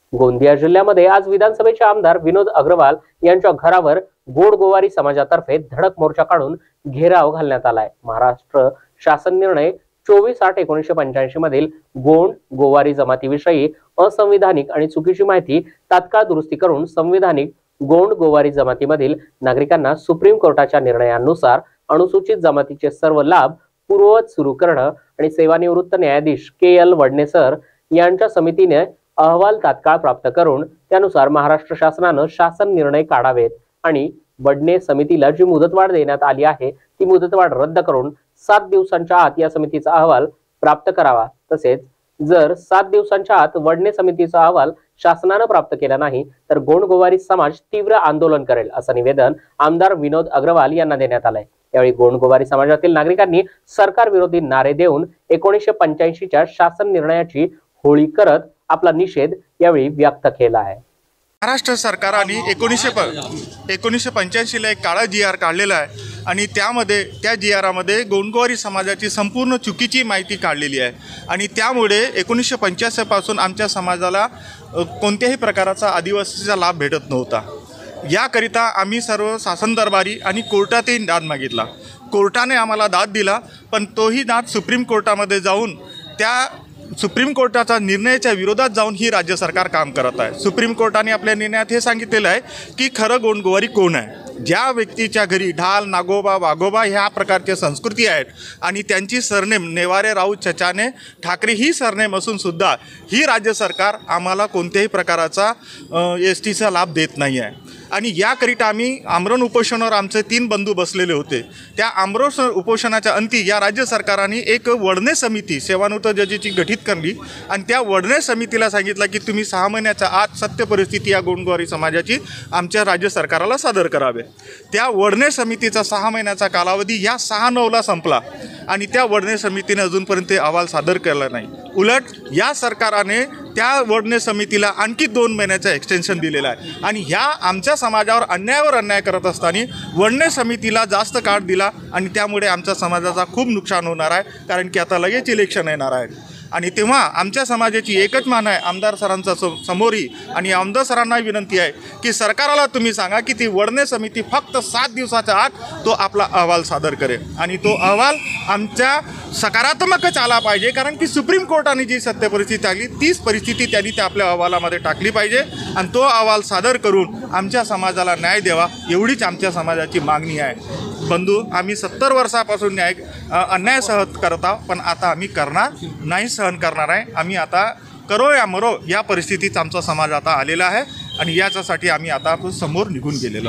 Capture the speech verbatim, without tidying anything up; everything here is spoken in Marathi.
गोंदिया जिल्ह्यामध्ये आज विधानसभेचे आमदार विनोद अग्रवाल यांच्या घरावर गोंड गोवारी समाजातर्फे धडक मोर्चा काढून घेराव घालण्यात आलाय। महाराष्ट्र शासन निर्णय चोवीस आठ एकोणीसशे पंच्याऐंशी मधील गोंड गोवारी जमातीविषयी असंविधानिक आणि चुकीची माहिती तात्काळ दुरुस्ती करून संविधानिक गोंड गोवारी जमातीमधील नागरिकांना सुप्रीम कोर्टाच्या निर्णयानुसार अनुसूचित जमातीचे सर्व लाभ पूर्ववत सुरू करणं आणि सेवानिवृत्त न्यायाधीश के एल वडनेसर यांच्या समितीने अहवाल तात्काळ प्राप्त करून त्यानुसार महाराष्ट्र शासनानं शासन निर्णय काढावेत आणि वडने समितीला जी मुदतवाढ देण्यात आली आहे ती मुदतवाढ रद्द करून सात दिवसांच्या आत या समितीचा अहवाल प्राप्त करावा। तसेच जर सात दिवसांच्या आत वडने समितीचा अहवाल शासनानं प्राप्त केला नाही तर गोंड गोवारी समाज तीव्र आंदोलन करेल असं निवेदन आमदार विनोद अग्रवाल यांना देण्यात आलंय। यावेळी गोंड गोवारी समाजातील नागरिकांनी सरकार विरोधी नारे देऊन एकोणीसशे पंच्याऐंशीच्या शासन निर्णयाची होळी करत आपला निषेध यावेळी व्यक्त केला आहे। महाराष्ट्र सरकारने एकोणीसशे प एकोणीसशे पंच्याऐंशीला एक काळा जी आर काढलेला आहे आणि त्यामध्ये त्या जी आरामध्ये गोंडगोवारी समाजाची संपूर्ण चुकीची माहिती काढलेली आहे आणि त्यामुळे एकोणीसशे पंच्याऐंशीपासून आमच्या समाजाला कोणत्याही प्रकारचा आदिवासीचा लाभ भेटत नव्हता। याकरिता आम्ही सर्व शासन दरबारी आणि कोर्टातही दाद मागितला। कोर्टाने आम्हाला दाद दिला, पण तोही दाद सुप्रीम कोर्टामध्ये जाऊन त्या सुप्रीम कोर्टाचा निर्णयाच्या विरोधात जाऊन ही राज्य सरकार काम करत आहे। सुप्रीम कोर्टाने आपल्या निर्णयात हे सांगितलेलं आहे की खरं गोंडगोवारी कोण आहे। ज्या व्यक्तीच्या घरी ढाल नागोबा वाघोबा ह्या प्रकारच्या संस्कृती आहेत आणि त्यांची सरनेम नेवारे राऊत चचाने ठाकरे ही सरनेम असून सुद्धा ही राज्य सरकार आम्हाला कोणत्याही प्रकारचा एस टीचा लाभ देत नाही आहे। आणि याकरिता आम्ही आमरण उपोषणावर आमचे तीन बंधू बसलेले होते। त्या आमरण उपोषणाच्या अंती या राज्य सरकारने एक वडने समिती सेवानिवृत्त जजेची गठीत करली आणि त्या वडने समितीला सांगितलं की तुम्ही सहा महिन्याच्या आत सत्य परिस्थिती या गोंडगोवारी समाजाची आमच्या राज्य सरकारला सादर करावे। त्या वडने समितीचा सहा महिन्याचा कालावधी या सहा नऊला संपला आणि त्या वडने समितीने अजूनपर्यंत अहवाल सादर केला नाही। उलट या सरकारने त्या वडने समितीला आणखी दोन महिन्याचं एक्सटेन्शन दिलेलं आहे आणि ह्या आमच्या समाजावर अन्यायावर अन्याय करत असताना वडने समितीला जास्त काळ दिला आणि त्यामुळे आमच्या समाजाचा खूप नुकसान होणार आहे। कारण की आता लगेच इलेक्शन येणार आहे आणि तेव्हा आमच्या समाजाची एकच मान आहे आमदार सरांचा समोरी आणि आमदार सरांना विनंती आहे की सरकारला तुम्ही सांगा की ती वडने समिती फक्त सात दिवसाच्या आत तो आपला अहवाल सादर करेल आणि तो अहवाल आमच्या सकारात्मकच आला पाहिजे। कारण की सुप्रीम कोर्टाने जी सत्य परिस्थिती आली तीच परिस्थिती त्यांनी त्या आपल्या अहवालामध्ये टाकली पाहिजे आणि तो अहवाल सादर करून आमच्या समाजाला न्याय द्यावा एवढीच आमच्या समाजाची मागणी आहे। बंधू, आम्ही सत्तर वर्षापासून न्याय अन्याय सहन करत आहोत, पण आता आम्ही करणार नाही, सहन करणार आहे। आम्ही आता करो या मरो या परिस्थितीत आमचा समाज आता आलेला आहे आणि याच्यासाठी आम्ही आता समोर निघून गेलेलो